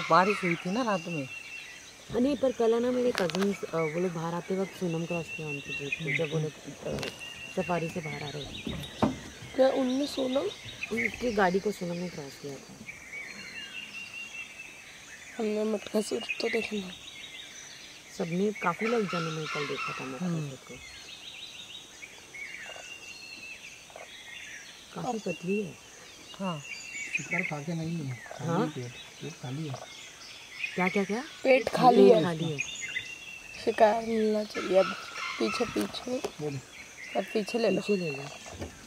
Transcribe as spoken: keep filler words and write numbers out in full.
बारिश हुई थी ना रात में। नहीं पर कल ना मेरे कजिन्स वो लोग बाहर आते वक्त सोनम क्रॉस किया उनके जीप पे, जब वो लोग सफारी से बाहर आ रहे थे। क्या उनने सोनम उनकी गाड़ी को सोनम ने क्रॉस किया था। हमने मटका सूट तो देखा नहीं। सबने काफ़ी लोग जनों ने कल देखा था मटका सूट को। काफ़ी पतली है। हाँ शिकार खा के नहीं है, खाली हाँ? पेट पेट खाली है। क्या क्या क्या पेट खाली है, खाली है। शिकार मिलना चाहिए अब। पीछे पीछे बोल अब पीछे ले लो। पीछे ले लो।